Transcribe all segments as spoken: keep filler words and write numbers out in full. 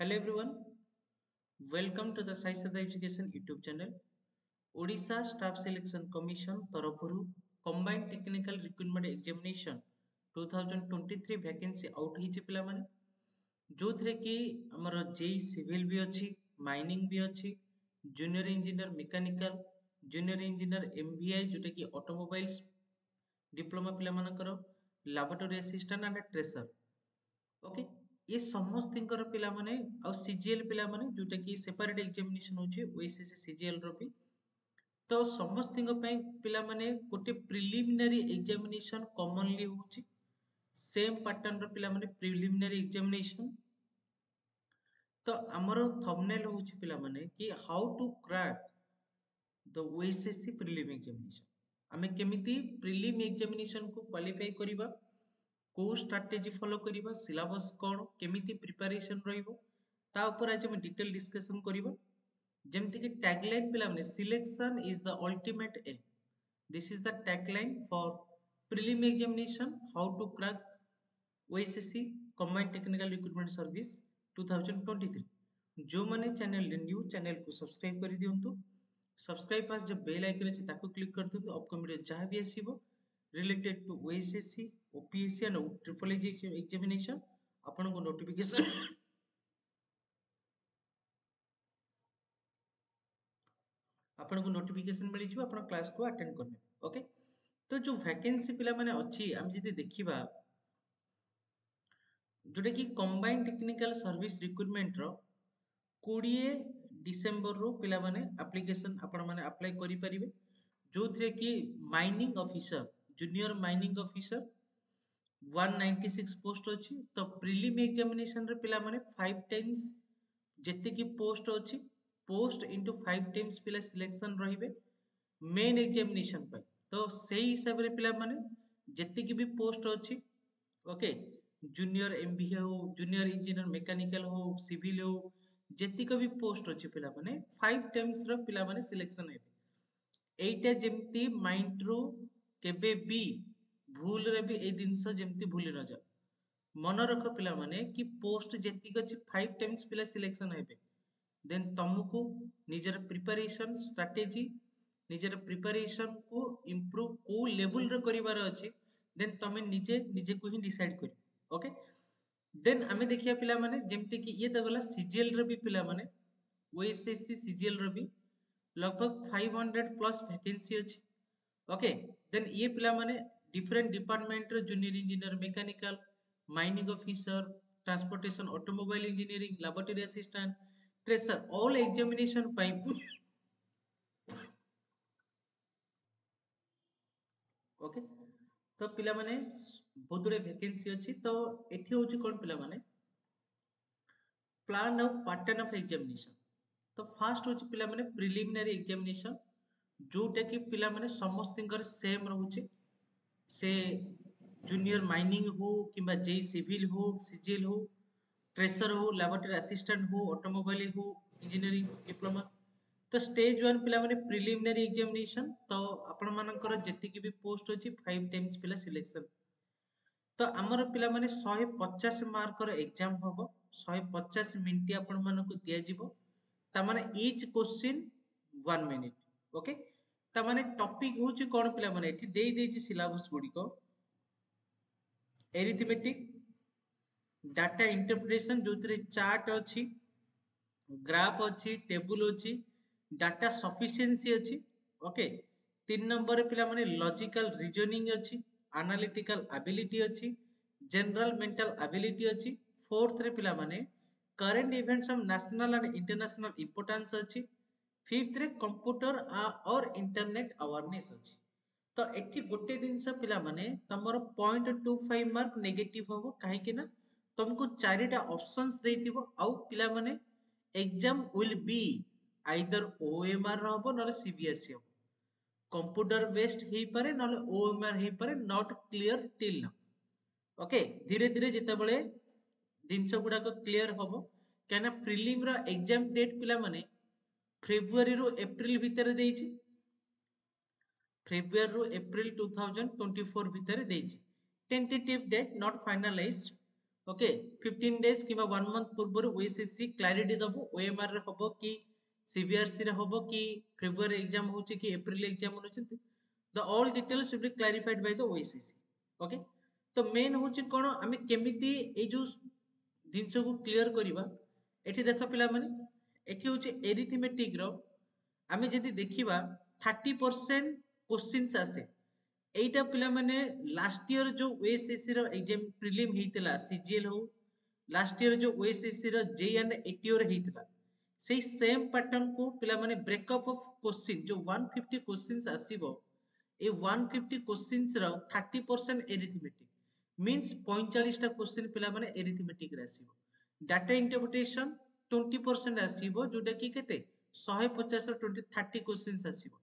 Hello everyone, welcome to the Sai Sada Education YouTube channel. Odisha Staff Selection Commission तरफरु Combined Technical Recruitment Examination twenty twenty-three vacancy out ହେଇଛି ପିଲାମାନେ ଯୋଉଥିରେ କି ଆମର JE civil ବି ଅଛି mining ବି ଅଛି junior engineer mechanical junior engineer MVI ଯୋଉଟା କି ଅଟୋମୋବାଇଲ୍ସ डिप्लोमा पिलामानकर laboratory assistant and tracer okay ये समस्त पिला माने आ सीजीएल पिला माने जोटा कि सेपरेट एग्जामिनेशन होची ओएसएससी सीजीएल रो भी तो समस्त पिला माने गोटे प्रिलिमिनरी एग्जामिनेशन कॉमनली होची सेम पैटर्न रो पिला माने प्रिलिमिनरी एग्जामिनेशन तो हमरो थंबनेल होची पिला माने कि how to crack the OSSC prelim examination आमे केमिति प्रिलिम एग्जामिनेशन को क्वालिफाई करिबा को स्ट्रैटेजी फॉलो करिबा सिलेबस कोन केमिति प्रिपरेशन रहिबो ता ऊपर आज हम डिटेल डिस्कशन करिबा जेमति कि टैगलाइन पिला माने selection is the ultimate aim this is the tagline for prelim examination how to crack OSSC combined technical recruitment service twenty twenty-three जो माने चैनल न्यू चैनल को सब्सक्राइब कर दियंतु सब्सक्राइब पास जो बेल आइकन अछि ताको क्लिक कर दियंतु अपकमिंग वीडियो जहां भी आसीबो related to OSSC OPSC and triple AG examination आपन को नोटिफिकेशन आपन को नोटिफिकेशन मिली जिवो आपन क्लास को अटेंड करने ओके तो जो वैकेंसी पिला माने अछि हम जदी देखिबा जोटा कि कंबाइंड टेक्निकल सर्विस रिक्रूटमेंट रो twenty डिसेंबर रो पिला माने एप्लीकेशन आपण माने अप्लाई करि परिबे जोथरे कि mining officer junior mining officer one ninety-six post अछि तो प्रीलिम एग्जामिनेशन रे पिला माने five टाइम्स जति की पोस्ट अछि पोस्ट इनटू five टाइम्स पिला सिलेक्शन रहिबे मेन एग्जामिनेशन पय तो सेही हिसाब रे पिला माने जति की भी पोस्ट अछि ओके जूनियर एमबीए हो जूनियर इंजीनियर मैकेनिकल हो सिविल हो जति का भी पोस्ट अछि पिला माने five टाइम्स रो पिला माने सिलेक्शन हेबे एइटा जेमती माइंड रो केबे भी भूल रे भी ए दिनस जेमती भूली न जा मन रख पिला माने कि पोस्ट जति अछि five टाइम्स पिला सिलेक्शन हेबे देन तुमको निजर प्रिपरेशन स्ट्रेटजी निजर प्रिपरेशन को इंप्रूव को लेवल रे करिवार अछि देन तमे निजे निजे को ही डिसाइड करि ओके देन आमे देखिया पिला माने जेमती कि ये त गला सीजीएल रे भी पिला माने ओएसएससी सीजीएल रे भी लगभग five hundred प्लस वैकेंसी अछि ओके देन ये पिला माने डिफरेंट डिपार्टमेंट रे junior engineer mechanical mining officer transportation automobile engineering laboratory assistant tracer all examination पाई ओके तो पिला माने बहुत गुड़े वैकेंसी अछि तो एठी होची कोन पिला माने plan of pattern of examination तो फर्स्ट होची पिला माने प्रिलिमिनरी एग्जामिनेशन जोटा कि पिला माने समस्तिंकर सेम रहउची से जूनियर माइनिंग हो किबा जेई सिविल हो सीजीएल हो ट्रेसर हो लैबोरेटरी असिस्टेंट हो ऑटोमोबाइल हो इंजीनियरिंग डिप्लोमा तो स्टेज वन पिला माने प्रिलिमिनरी एग्जामिनेशन तो आपण मानकर जति की भी पोस्ट अछि five टाइम्स पिला सिलेक्शन तो हमर पिला माने one fifty मार्क रो एग्जाम होबो one fifty मिनिट आपण मानको दिया जिवो ता माने each question one minute okay ता माने टॉपिक होची कोन पिला माने एठी देई देची सिलेबस गुडी को एरिथमेटिक डाटा इंटरप्रिटेशन जोतरे चार्ट अछि ग्राफ अछि टेबल अछि डाटा सफिशिएंसी अछि ओके तीन नंबर पिला माने लॉजिकल रीजनिंग अछि एनालिटिकल एबिलिटी अछि जनरल मेंटल एबिलिटी अछि फोर्थ रे पिला माने current events of national and international importance अछि फिफ्थ रे कंप्यूटर और इंटरनेट अवेयरनेस अछि तो एठी गोटे दिनस पिला माने तमरो zero point two five mark negative होबो काहे कि ना तुमको चारिटा ऑप्शंस देथिबो आउ पिला माने exam will be either OMR रहबो नले सीबीआरसी हो कंप्यूटर बेस्ड हेई पारे नले ओएमआर हेई पारे not clear till now okay धीरे धीरे जेते बेले दिनस गुडा को क्लियर होबो केना प्रीलिम रा एग्जाम डेट पिला माने फेब्रुआरी रो अप्रैल भीतर देइछि फेब्रुआरी रो अप्रैल twenty twenty-four भीतर देइछि tentative date not finalised okay fifteen days कि वन मंथ पूर्व ओएसएससी क्लारिटी दबो ओएमआर रे हबो कि सीबीआरसी रे हबो कि फेब्रुआरी एग्जाम होची कि अप्रैल एग्जाम होची the all details should be clarified by the OSSC okay तो मेन होची कोन आमे केमिति ए जो जिनस को क्लियर करिवा एठी देख पिला माने एठी होची एरिथमेटिक रो आमे जदि देखिबा थर्टी परसेंट क्वेश्चंस आसे एटा पिला माने लास्ट ईयर जो ओएसएससी रो एग्जाम प्रीलिम हेतिला सीजीएल हो लास्ट ईयर जो ओएसएससी रो जे एंड एटीओ रे हेतिला सेही सेम पैटर्न को पिला माने ब्रेकअप ऑफ क्वेश्चन जो वन फिफ्टी क्वेश्चंस आसीबो ए वन फिफ्टी क्वेश्चंस रो थर्टी परसेंट एरिथमेटिक मींस पैंतालीस टा क्वेश्चन पिला माने एरिथमेटिक रे आसीबो डाटा इंटरप्रिटेशन ट्वेंटी परसेंट आसीबो जोटा कि केते वन फिफ्टी रो twenty thirty questions आसीबो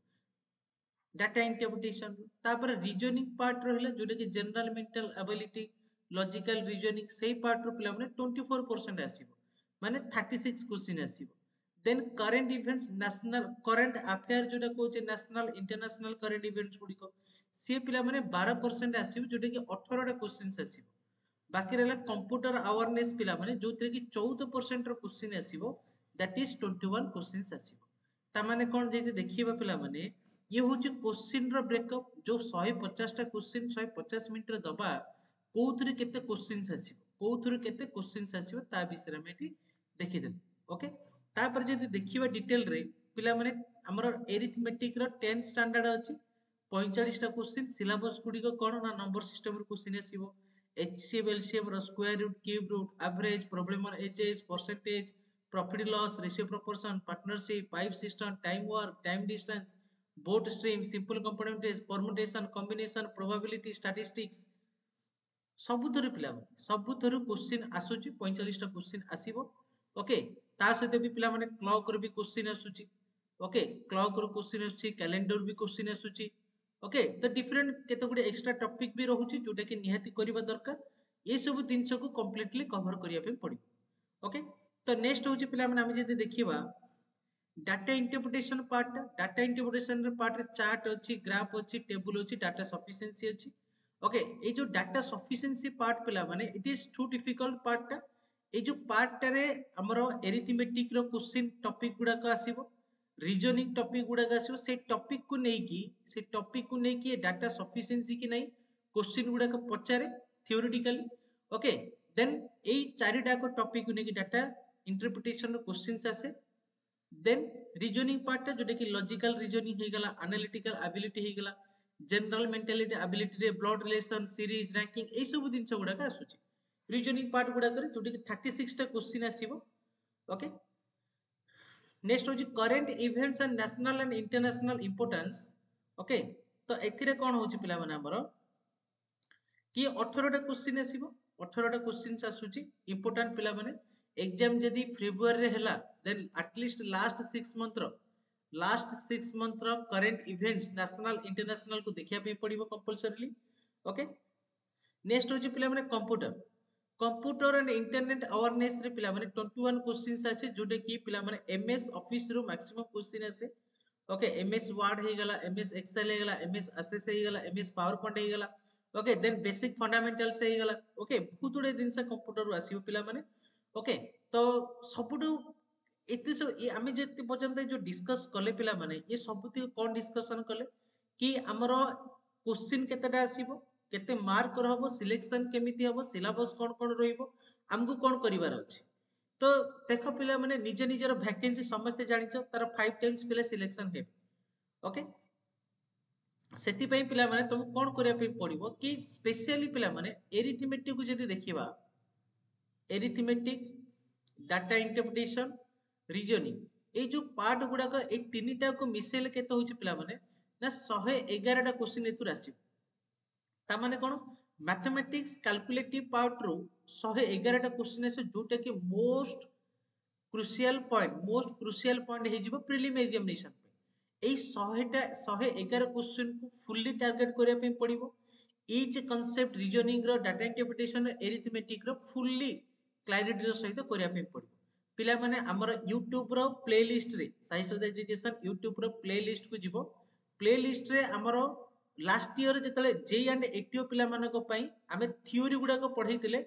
data interpretation तापर रीजनिंग पार्ट रहला जोटा कि general mental ability logical reasoning सेही पार्ट रो पिला माने ट्वेंटी फोर परसेंट आसीबो माने थर्टी सिक्स क्वेश्चन आसीबो then current events national current affair जोटा कहउचे नेशनल इंटरनेशनल करंट इवेंट्स गुडी को से पिला माने ट्वेल्व परसेंट आसीबो जोटा कि एटीन टा क्वेश्चंस आसीबो बाकी रहला कंप्यूटर अवेयरनेस पिला माने जोते कि फोर्टीन परसेंट रो क्वेश्चन आसीबो that is twenty one questions आसीबो ता माने कोन जेते देखिबा पिला माने ये होची क्वेश्चन रो ब्रेकअप जो वन फिफ्टी टा क्वेश्चन वन फिफ्टी मिनिट रे दबा कोउथरे केते क्वेश्चंस आसीबो कोउथरे केते क्वेश्चंस आसीबो ता विषय रे मेटी देखि देल ओके तापर जेते देखिबा डिटेल रे पिला माने हमर एरिथमेटिक रो टेंथ स्टैंडर्ड अछि पैंतालीस टा क्वेश्चन सिलेबस गुडी को कोन ना नंबर सिस्टम रो क्वेश्चन आसीबो एचसीएफ एलसीएम रो square root cube root average problem on ages percentage profit loss ratio proportion partnership pipe cistern time work time distance boat stream simple components permutation combination probability statistics सबुथरु पिला सबुथरु question आसुची पैंतालीस टा question आसीबो okay ता सहित भी पिला माने क्लॉक रो भी क्वेश्चन आसुची ओके क्लॉक रो क्वेश्चन आसुची कैलेंडर भी क्वेश्चन आसुची ओके तो डिफरेंट केते गुडी एक्स्ट्रा टॉपिक भी रहउची जोटा कि निहाती करिबा दरकार ये सब दिनस को कंप्लीटली कवर करिया पे पड़िबो ओके तो नेक्स्ट होची पिला माने हम जदि देखिबा data interpretation part data interpretation part रे चार्ट अछि ग्राफ अछि टेबल अछि डाटा सफिशिएंसी अछि ओके ए जो डाटा सफिशिएंसी पार्ट पिला माने it is too difficult part टा ए जो पार्ट रे हमरो एरिथमेटिक रो क्वेश्चन टॉपिक गुडा का आसीबो रीजनिंग टॉपिक गुडा का आसीबो से टॉपिक को नै की से टॉपिक को नै की डाटा सफिशिएंसी की नै क्वेश्चन गुडा का पचारे थ्योरेटिकली ओके देन ए चारिटा को टॉपिक को नै की डाटा इंटरप्रिटेशन रो क्वेश्चंस आसे देन रीजनिंग पार्ट जोटा कि लॉजिकल रीजनिंग हे गला एनालिटिकल एबिलिटी हे गला जनरल मेंटालिटी एबिलिटी रे ब्लड रिलेशन सीरीज रैंकिंग ए सब दिन गुडा का आसुची रीजनिंग पार्ट गुडा करे जोटा कि थर्टी सिक्स टा क्वेश्चन आसीबो ओके नेक्स्ट होची current events and national and international importance okay तो एथिरे कोन होची पिला माने हमरो कि अठारह टा क्वेश्चन आसीबो अठारह टा क्वेश्चन आसुची इंपोर्टेंट पिला माने एग्जाम जदी फेब्रुआरी रे हैला then at least last six month रो लास्ट सिक्स मंथ रो करंट इवेंट्स नेशनल इंटरनेशनल को देखिया पे पड़िबो कंपलसरीली ओके नेक्स्ट होची पिला माने computer computer and internet awareness रे पिला माने ट्वेंटी वन क्वेश्चंस आछे जोटे की पिला माने एमएस ऑफिस रो मैक्सिमम क्वेश्चन आसे ओके एमएस वर्ड हे गला एमएस एक्सेल हे गला एमएस एसएस हे गला एमएस पावर पॉइंट हे गला ओके देन बेसिक फंडामेंटल्स हे गला ओके बहुत गुडे दिन से कंप्यूटर रो आसीबो पिला माने ओके तो सबुटू एते सब आमे जेते पर्यंत जो डिस्कस कले पिला माने ये सबुती कोन डिस्कशन कले कि हमरो क्वेश्चन केतेटा आसीबो केते मार्क रहबो सिलेक्शन केमिति हबो सिलेबस कोन कोन रहिबो हमकु कोन करिवार अछि तो देखो पिला माने निजे निजर वैकेंसी समस्त जानिचो तार फाइव टाइम्स पिला सिलेक्शन हे ओके सेति पई पिला माने तुम कोन करिया पे पड़िबो कि स्पेशली पिला माने एरिथमेटिक को जदी देखिबा एरिथमेटिक डाटा इंटरप्रिटेशन रीजनिंग ए जो पार्ट गुडा का ए तीनटा को मिसेल केते होची पिला माने ना वन इलेवन टा क्वेश्चन एतु आसी ता माने कोन मैथमेटिक्स कैलकुलेटिव पार्ट रो वन इलेवन टा क्वेश्चन आसे जोटा कि most crucial point most crucial point हे जिवो प्रीलिम एग्जामिनेशन पे ए वन टा वन इलेवन क्वेश्चन को फुल्ली टारगेट करिया पे पड़िबो ईच कांसेप्ट रीजनिंग रो डाटा इंटरप्रिटेशन एरिथमेटिक रो फुल्ली क्लैरिटी रो सहित करिया पे पड़िबो पिला माने हमर YouTube रो प्लेलिस्ट रे साइंस एजुकेशन YouTube रो प्लेलिस्ट को जिवो प्लेलिस्ट रे हमर लास्ट ईयर जतले जे एंड एटीओ पिला मानको पई हमें थ्योरी गुडा को पढैतिले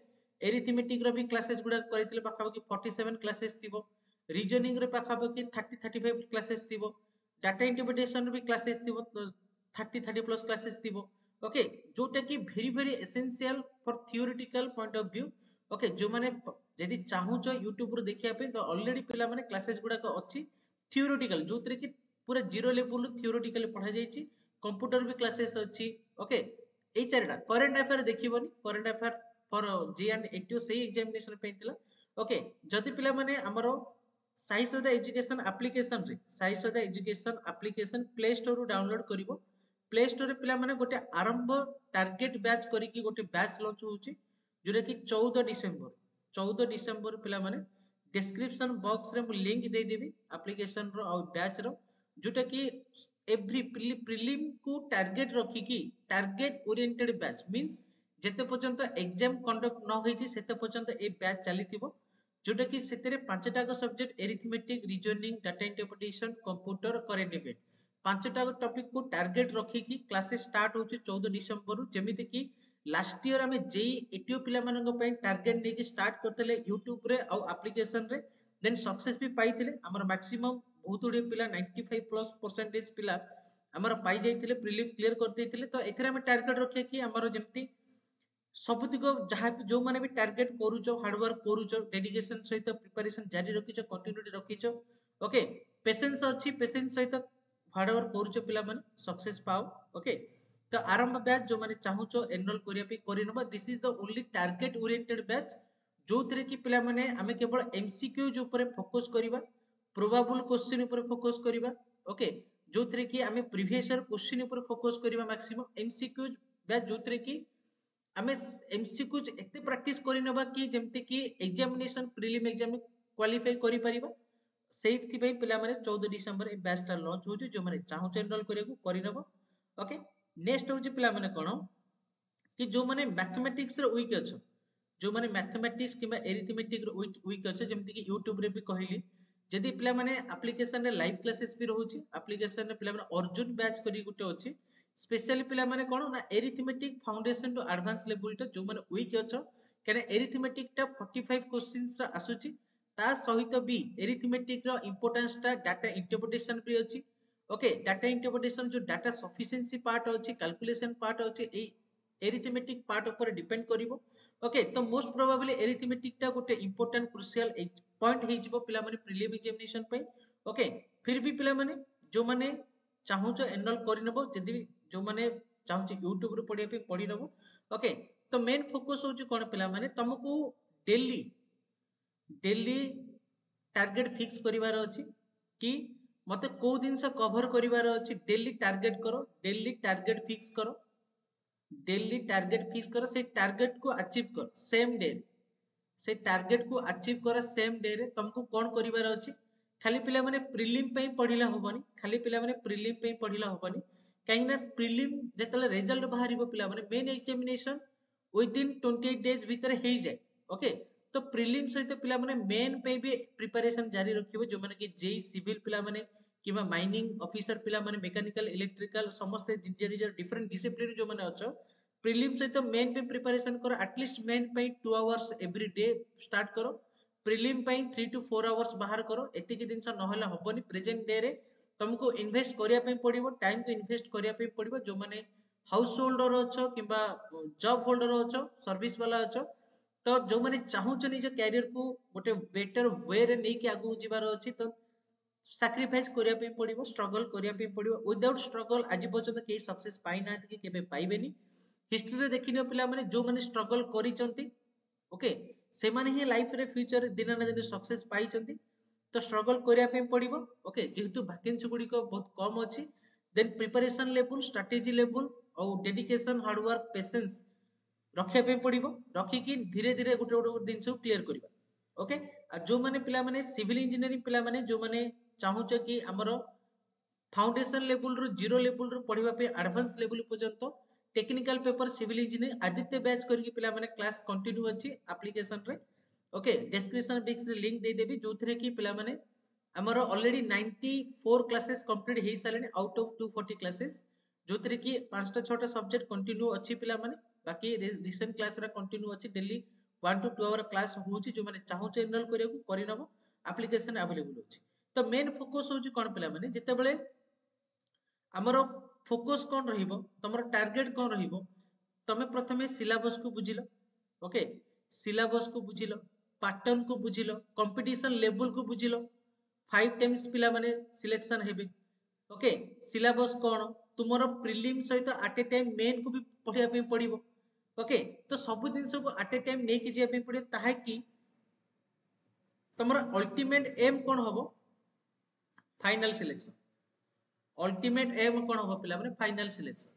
एरिथमेटिक रो भी क्लासेस गुडा करथिले पाखापाखि सैंतालीस क्लासेस थिबो रीजनिंग रे पाखापाखि तीस पैंतीस क्लासेस थिबो डाटा इंटरप्रिटेशन भी क्लासेस थिबो तीस तीस प्लस क्लासेस थिबो ओके जोटा कि very very essential for theoretical point of view okay जो माने यदि चाहूच यूट्यूब रो देखिया पे तो ऑलरेडी पिला माने क्लासेस गुडा को अछि थियोरेटिकल जोतरे कि पूरा जीरो लेवल थियोरेटिकल पढ़ा जायछि कंप्यूटर भी क्लासेस अछि ओके ए चारटा करंट अफेयर देखिबोनी current affair for JE and ATO सही एग्जामिनेशन पेतिला ओके जदि पिला माने हमरो साई सदा एजुकेशन एप्लीकेशन रे साई सदा एजुकेशन एप्लीकेशन प्ले स्टोर रो डाउनलोड करिवो प्ले स्टोर रे पिला माने गोटे आरंभ टारगेट बैच करी कि गोटे बैच लॉन्च होउची जोरा कि चौदह डिसेंबर चौदह डिसेंबर पिला माने डिस्क्रिप्शन बॉक्स रे मु लिंक दे देबी एप्लीकेशन रो और बैच रो जोटा कि एवरी प्रिलिम को टारगेट रखी कि टारगेट ओरिएंटेड बैच मींस जेते पर्यंत एग्जाम कंडक्ट न होईची सेते पर्यंत ए बैच चलीथिबो जोटा कि सेतेरे पांचटा को subject arithmetic reasoning data interpretation computer current event पांचटा को टॉपिक को टारगेट रखी कि क्लासेस स्टार्ट होची चौदह डिसेंबर रु जेमिति कि लास्ट ईयर हमें जेई एटीओ पिला मानक पय टारगेट नेकी स्टार्ट करतले यूट्यूब रे और एप्लीकेशन रे देन सक्सेस भी पाइथिले हमर मैक्सिमम बहुत उडे पिला पचानवे प्लस परसेंटेज पिला हमर पाई जाइथिले प्रीलिम क्लियर कर देथिले तो एथरे हम टारगेट रखे कि हमर जेमति सबुतिक जहाँ जो माने भी टारगेट करूचो हार्डवर्क करूचो डेडिकेशन सहित प्रिपरेशन जारी रखिचो कंटिन्यूटी रखिचो ओके पेशेंस अच्छी पेशेंस सहित हार्डवर्क करूचो पिला माने सक्सेस पाओ ओके तो आरंभ बैच जो माने चाहूचो एनरोल करिया पे करिनबा this is the only target oriented batch जो थरे कि पिला माने हमें केवल एमसीक्यूज ऊपर फोकस करिबा प्रोबेबल क्वेश्चन ऊपर फोकस करिबा ओके जो थरे कि हमें प्रीवियस ईयर क्वेश्चन ऊपर फोकस करिबा मैक्सिमम एमसीक्यूज बैच जो थरे कि आमे एमसीक्यूज एते प्रैक्टिस करिनबा कि जेमति कि एग्जामिनेशन प्रीलिम एग्जाम में क्वालिफाई करि परिबा सेठी पे पिला माने चौदह डिसेंबर ए बैच टा लॉन्च होजो जो माने चाहू एनरोल करिया करिनबो ओके नेक्स्ट होजी पिला माने कोन कि जो माने मैथमेटिक्स रे वीक अछ जो माने मैथमेटिक्स किबा एरिथमेटिक रे वीक अछ जेमति कि यूट्यूब रे भी कहली जदि पिला माने एप्लीकेशन रे लाइव क्लासेस भी रहउची एप्लीकेशन रे पिला माने अर्जुन बैच करी गुटे अछि स्पेशली पिला माने कोन ना arithmetic foundation to advance level टा जो माने वीक अछ कने एरिथमेटिक टा पैंतालीस क्वेश्चंस रा आसुची ता सहित भी एरिथमेटिक रो इंपोर्टेंस टा डाटा इंटरप्रिटेशन भी अछि ओके डाटा इंटरप्रिटेशन जो डाटा सफिशिएंसी पार्ट अछि कैलकुलेशन पार्ट अछि ए एरिथमेटिक पार्ट ऊपर डिपेंड करिवो ओके तो मोस्ट प्रोबेबली एरिथमेटिक टा गोटे इंपोर्टेंट क्रुशियल पॉइंट हे जिवो पिला माने प्रीलिम एग्जामिनेशन पे ओके फिर भी पिला माने जो माने चाहूचो एनरोल करिनबो जदि जो माने चाहूची यूट्यूब रे पढिया पे पढि नबो ओके तो मेन फोकस होची कोन पिला माने तुमको डेली डेली टारगेट फिक्स करिवार अछि कि मते को दिनस कवर करिवार अछि डेली टारगेट करो डेली टारगेट फिक्स करो डेली टारगेट फिक्स करो से टारगेट को अचीव करो सेम डे से टारगेट को अचीव करो सेम डे रे तुमको कोन करिवार अछि खाली पिला माने प्रीलिम पे पढिला होबनी खाली पिला माने प्रीलिम पे पढिला होबनी काहे ना प्रीलिम जेतले रिजल्ट बाहरिबो पिला माने मेन एग्जामिनेशन विद इन अट्ठाईस डेज भीतर हे जाय ओके तो प्रीलिम सहित पिला माने मेन पे भी प्रिपरेशन जारी रखिबो जो माने कि जेई सिविल पिला माने किबा माइनिंग ऑफिसर पिला माने मैकेनिकल इलेक्ट्रिकल समस्त जिजर डिफरेंट डिसिप्लिन जो माने अछो प्रीलिम सहित मेन पे प्रिपरेशन करो एटलीस्ट मेन पे two hours every day start करो प्रीलिम पे थ्री टू फोर आवर्स बाहर करो एति कि दिनस नहला हबनी प्रेजेंट डे रे तुमको इन्वेस्ट करिया पे पड़िबो टाइम को इन्वेस्ट करिया पे पड़िबो जो माने हाउस होल्डर अछो किबा जॉब होल्डर अछो सर्विस वाला अछो तो जो माने चाहूछ निज कैरियर को गोटे बेटर वे रे नै कि आगु जिबार अछि तो सैक्रिफाइस करिया पे पड़िबो स्ट्रगल करिया पे पड़िबो विदाउट स्ट्रगल आज पर्यंत के सक्सेस पाई ना कि केबे पाइबेनी हिस्ट्री रे देखिनो पिला माने जो माने स्ट्रगल करिसंती ओके से माने ही लाइफ रे फ्यूचर दिन ना दिन सक्सेस पाइसंती तो स्ट्रगल करिया पे पड़िबो ओके जेहेतु वैकेंसी गुडी को बहुत कम अछि then preparation level strategy level और डेडिकेशन हार्डवर्क पेशेंस रखिया पे पड़िबो रखी कि धीरे धीरे गुटे गुटे दिन सब क्लियर करिबा ओके आ जो माने पिला माने सिविल इंजीनियरिंग पिला माने जो माने चाहूछ कि हमरो फाउंडेशन लेवल रो जीरो लेवल रो पढिबा पे एडवांस लेवल पर्यंत technical paper civil engineering Aditya batch करके पिला माने क्लास कंटिन्यू अछि एप्लीकेशन रे ओके डिस्क्रिप्शन बॉक्स रे लिंक दे देबी जो थरे कि पिला माने हमर ऑलरेडी चौरानवे क्लासेस कंप्लीट हे सालेनी आउट ऑफ दो सौ चालीस क्लासेस जो थरे कि पांचटा छटा सब्जेक्ट कंटिन्यू अछि पिला माने बाकी रिसेंट क्लास रा कंटिन्यू अछि daily one two two hour class होउची जो माने चाहूचे एनरोल करिया को करि नबो एप्लीकेशन अवेलेबल होची तो मेन फोकस होउची कोन पिला माने जते बेले हमरो फोकस कोन रहिबो तमरो टारगेट कोन रहिबो तमे प्रथमे सिलेबस को बुझिलो ओके सिलेबस को बुझिलो पैटर्न को बुझिलो कंपटीशन लेवल को बुझिलो फाइव टाइम्स पिला माने सिलेक्शन हेबे ओके सिलेबस कोन तुमरो प्रीलिम सहित एट ए टाइम मेन को भी पढिया पे पड़िबो ओके तो सब दिन को एट ए टाइम नै कि जे पे पड़े ताहा कि तमरो अल्टीमेट एम कोन होबो फाइनल सिलेक्शन अल्टीमेट एम कोन होबो पिला माने फाइनल सिलेक्शन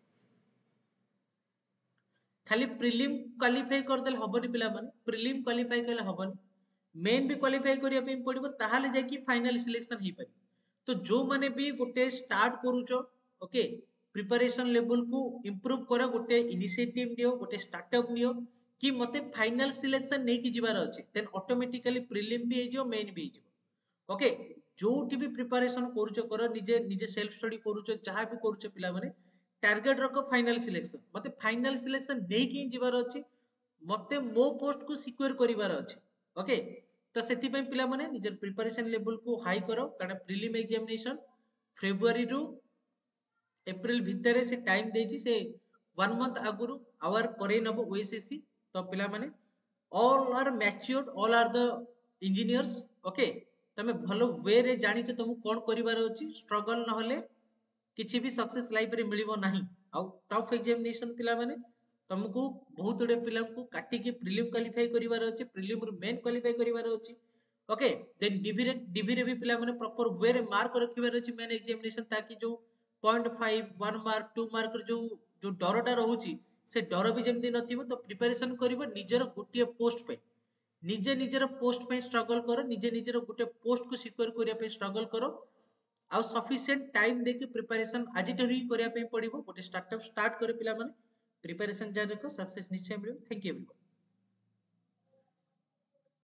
खाली प्रीलिम क्वालिफाई कर देल हबनी पिला माने प्रीलिम क्वालिफाई कले हबनी मेन भी क्वालिफाई करिया पे पड़िबो ताहाले जाय कि फाइनल सिलेक्शन हे पारि तो जो माने भी गोटे स्टार्ट करूचो ओके प्रिपरेशन लेवल को इंप्रूव करा गोटे इनिशिएटिव नियो गोटे स्टार्टअप नियो कि मते फाइनल सिलेक्शन नै कि जिबार अछि देन ऑटोमेटिकली प्रीलिम भी हे जियो मेन भी हे जियो ओके जोठी भी प्रिपरेशन करूचो करो निजे निजे सेल्फ स्टडी करूचो जहां भी करूचो पिला माने टारगेट रखो फाइनल सिलेक्शन मते फाइनल सिलेक्शन नै कि जिबार अछि मते मो पोस्ट को सिक्योर करिवार अछि ओके तो सेति पे पिला माने निजर प्रिपरेशन लेवल को हाई करो कारण प्रीलिम एग्जामिनेशन फेब्रुआरी रु एप्रिल भितर से टाइम देछि से वन मंथ आगुरु आवर करे नबो ओएसएससी तो पिला माने all are matured all are the engineers okay तमे भलो वे रे जानि छ तुम कोन करिवार अछि स्ट्रगल न होले किछि भी सक्सेस लाइफ रे मिलिबो नाही आउ टफ एग्जामिनेशन पिला माने तुमको बहुत गुडे पिला को काटी के प्रीलिम क्वालिफाई करिवार अछि प्रीलिम रु मेन क्वालिफाई करिवार अछि ओके देन डीवी रे डीवी रे भी पिला माने प्रॉपर वे रे मार्क रखिवार अछि मेन एग्जामिनेशन ताकि जो point five one mark two mark जो जो डरटा रहउची से डर भी जेमती नथिबो तो प्रिपरेशन करिवो निजर गोटिए पोस्ट पे निजे निजर पोस्ट पे स्ट्रगल करो निजे निजर गोटे पोस्ट को सिक्योर करिया पे स्ट्रगल करो आ सफिशिएंट टाइम देके प्रिपरेशन आज ही करिया पे पड़िबो गोटे स्टार्टअप स्टार्ट करे पिला माने प्रिपरेशन जारी रखो सक्सेस निश्चय मिलिबो थैंक यू एवरीवन।